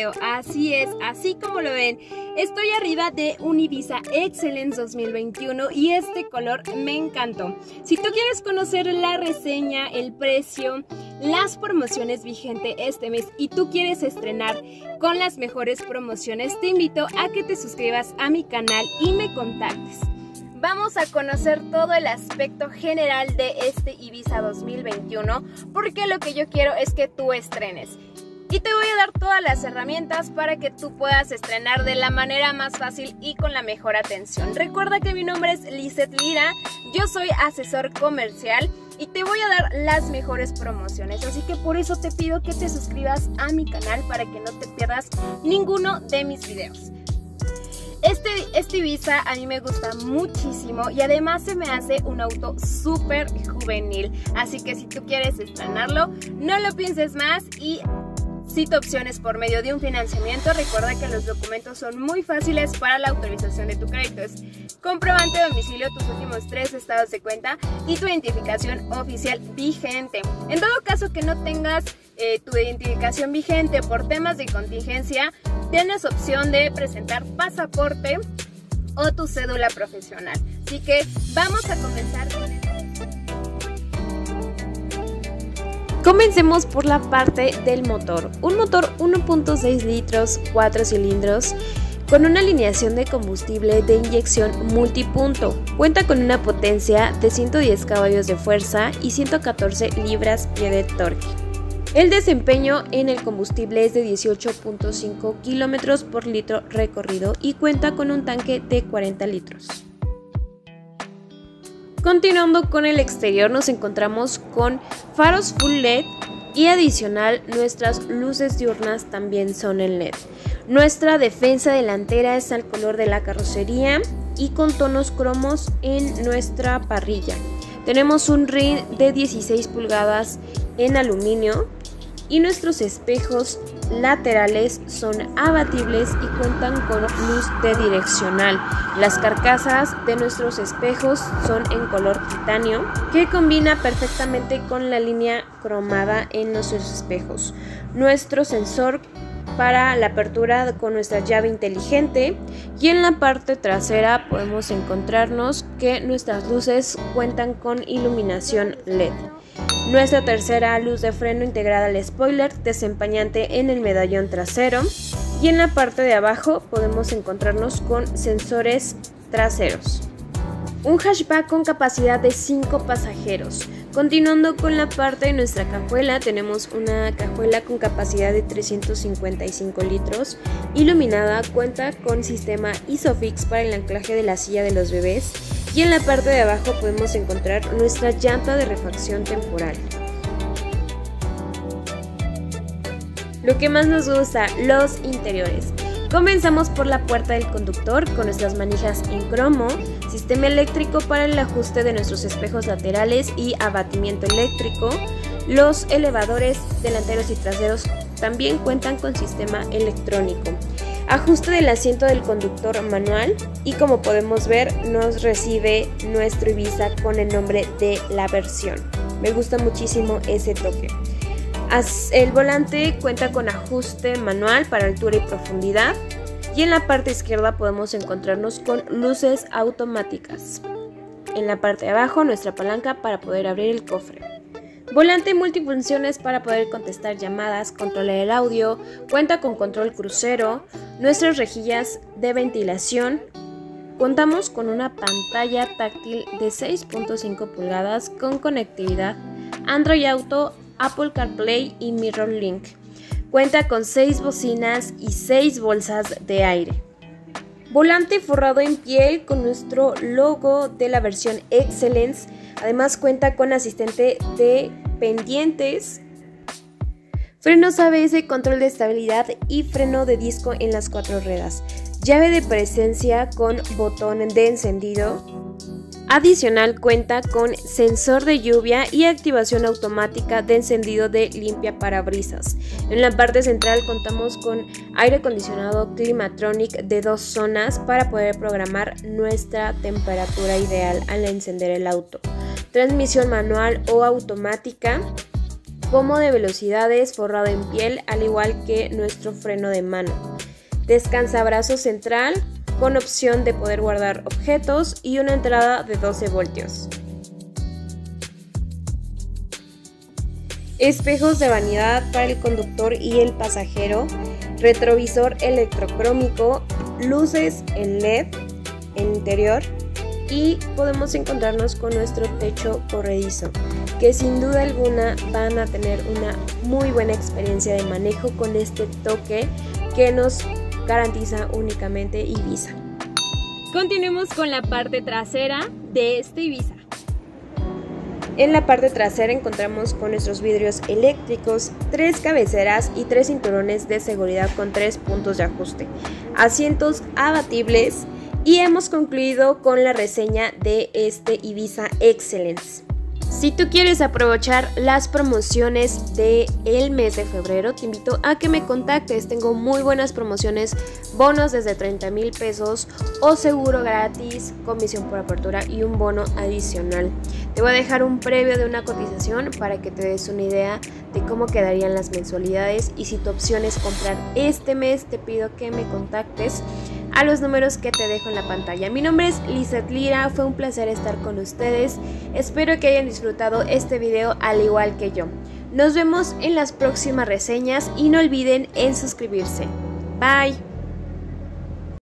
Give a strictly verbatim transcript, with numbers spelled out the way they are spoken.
video. Así es, así como lo ven, estoy arriba de un Ibiza Excellence dos mil veintiuno y este color me encantó. Si tú quieres conocer la reseña, el precio, las promociones vigentes este mes y tú quieres estrenar con las mejores promociones, te invito a que te suscribas a mi canal y me contactes. Vamos a conocer todo el aspecto general de este Ibiza dos mil veintiuno, porque lo que yo quiero es que tú estrenes. Y te voy a dar todas las herramientas para que tú puedas estrenar de la manera más fácil y con la mejor atención. Recuerda que mi nombre es Lizeth Lira, yo soy asesor comercial y te voy a dar las mejores promociones. Así que por eso te pido que te suscribas a mi canal para que no te pierdas ninguno de mis videos. Este, este Ibiza a mí me gusta muchísimo y además se me hace un auto súper juvenil. Así que si tú quieres estrenarlo, no lo pienses más y cita opciones por medio de un financiamiento. Recuerda que los documentos son muy fáciles para la autorización de tu crédito. Es comprobante de domicilio, tus últimos tres estados de cuenta y tu identificación oficial vigente. En todo caso que no tengas eh, tu identificación vigente por temas de contingencia, tienes opción de presentar pasaporte o tu cédula profesional. Así que vamos a comenzar con el... Comencemos por la parte del motor. Un motor uno punto seis litros, cuatro cilindros, con una alineación de combustible de inyección multipunto. Cuenta con una potencia de ciento diez caballos de fuerza y ciento catorce libras-pie de torque. El desempeño en el combustible es de dieciocho punto cinco kilómetros por litro recorrido y cuenta con un tanque de cuarenta litros. Continuando con el exterior, nos encontramos con faros full L E D y adicional nuestras luces diurnas también son en L E D. Nuestra defensa delantera es al color de la carrocería y con tonos cromos en nuestra parrilla. Tenemos un rin de dieciséis pulgadas en aluminio y nuestros espejos laterales son abatibles y cuentan con luz de direccional. Las carcasas de nuestros espejos son en color titanio, que combina perfectamente con la línea cromada en nuestros espejos. Nuestro sensor para la apertura con nuestra llave inteligente, y en la parte trasera podemos encontrarnos que nuestras luces cuentan con iluminación L E D. Nuestra tercera luz de freno integrada al spoiler desempañante en el medallón trasero, y en la parte de abajo podemos encontrarnos con sensores traseros. Un hatchback con capacidad de cinco pasajeros. Continuando con la parte de nuestra cajuela, tenemos una cajuela con capacidad de trescientos cincuenta y cinco litros, iluminada, cuenta con sistema ISOFIX para el anclaje de la silla de los bebés, y en la parte de abajo podemos encontrar nuestra llanta de refacción temporal. Lo que más nos gusta, los interiores. Comenzamos por la puerta del conductor con nuestras manijas en cromo, sistema eléctrico para el ajuste de nuestros espejos laterales y abatimiento eléctrico. Los elevadores delanteros y traseros también cuentan con sistema electrónico. Ajuste del asiento del conductor manual, y como podemos ver nos recibe nuestro Ibiza con el nombre de la versión. Me gusta muchísimo ese toque. El volante cuenta con ajuste manual para altura y profundidad, y en la parte izquierda podemos encontrarnos con luces automáticas. En la parte de abajo nuestra palanca para poder abrir el cofre. Volante multifunciones para poder contestar llamadas, controlar el audio, cuenta con control crucero, nuestras rejillas de ventilación. Contamos con una pantalla táctil de seis punto cinco pulgadas con conectividad Android Auto, Apple CarPlay y MirrorLink. Cuenta con seis bocinas y seis bolsas de aire. Volante forrado en piel con nuestro logo de la versión Excellence. Además cuenta con asistente de pendientes, frenos A B S, control de estabilidad y freno de disco en las cuatro ruedas. Llave de presencia con botón de encendido. Adicional cuenta con sensor de lluvia y activación automática de encendido de limpia parabrisas. En la parte central contamos con aire acondicionado Climatronic de dos zonas para poder programar nuestra temperatura ideal al encender el auto. Transmisión manual o automática. como de velocidades, forrado en piel, al igual que nuestro freno de mano. Descansabrazo central con opción de poder guardar objetos y una entrada de doce voltios. Espejos de vanidad para el conductor y el pasajero, retrovisor electrocrómico, luces en L E D en interior y podemos encontrarnos con nuestro techo corredizo, que sin duda alguna van a tener una muy buena experiencia de manejo con este toque que nos garantiza únicamente Ibiza. Continuemos con la parte trasera de este Ibiza. En la parte trasera encontramos con nuestros vidrios eléctricos, tres cabeceras y tres cinturones de seguridad con tres puntos de ajuste, asientos abatibles y hemos concluido con la reseña de este Ibiza Excellence. Si tú quieres aprovechar las promociones del mes de febrero, te invito a que me contactes. Tengo muy buenas promociones, bonos desde treinta mil pesos o seguro gratis, comisión por apertura y un bono adicional. Te voy a dejar un previo de una cotización para que te des una idea de cómo quedarían las mensualidades, y si tu opción es comprar este mes, te pido que me contactes a los números que te dejo en la pantalla. Mi nombre es Lizeth Lira, fue un placer estar con ustedes, espero que hayan disfrutado este video al igual que yo. Nos vemos en las próximas reseñas y no olviden en suscribirse. Bye.